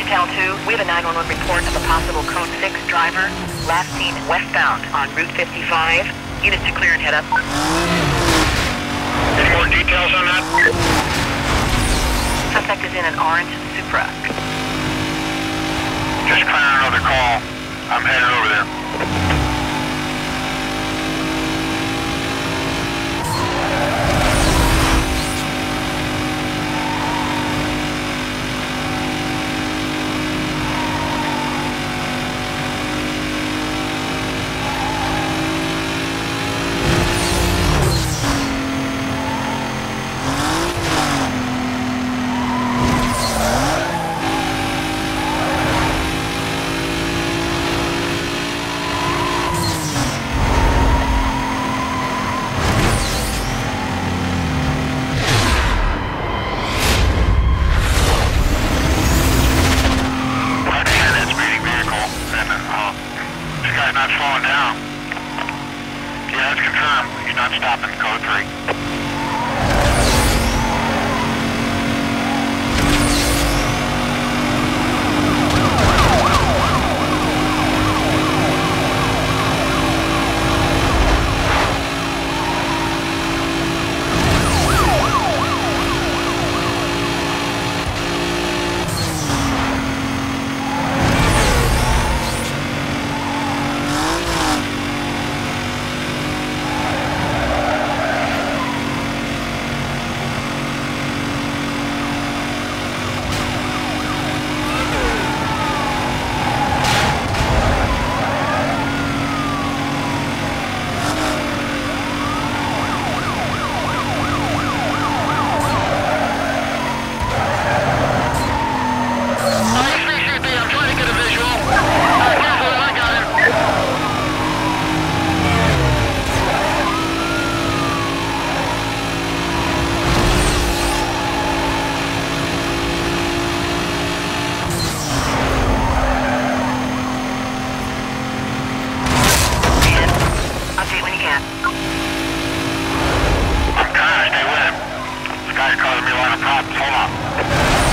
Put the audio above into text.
Cal 2, we have a 911 report of a possible code 6 driver, last seen westbound on Route 55. Units to clear and head up. Any more details on that? Suspect is in an orange Supra. Just clearing another call. I'm headed over there. Not slowing down. Yeah, it's confirmed. He's not stopping. Code 3. I'm trying to stay with him. This guy's causing me a lot of problems. Hold on.